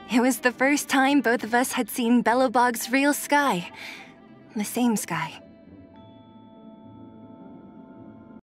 It was the first time both of us had seen Belobog's real sky. The same sky.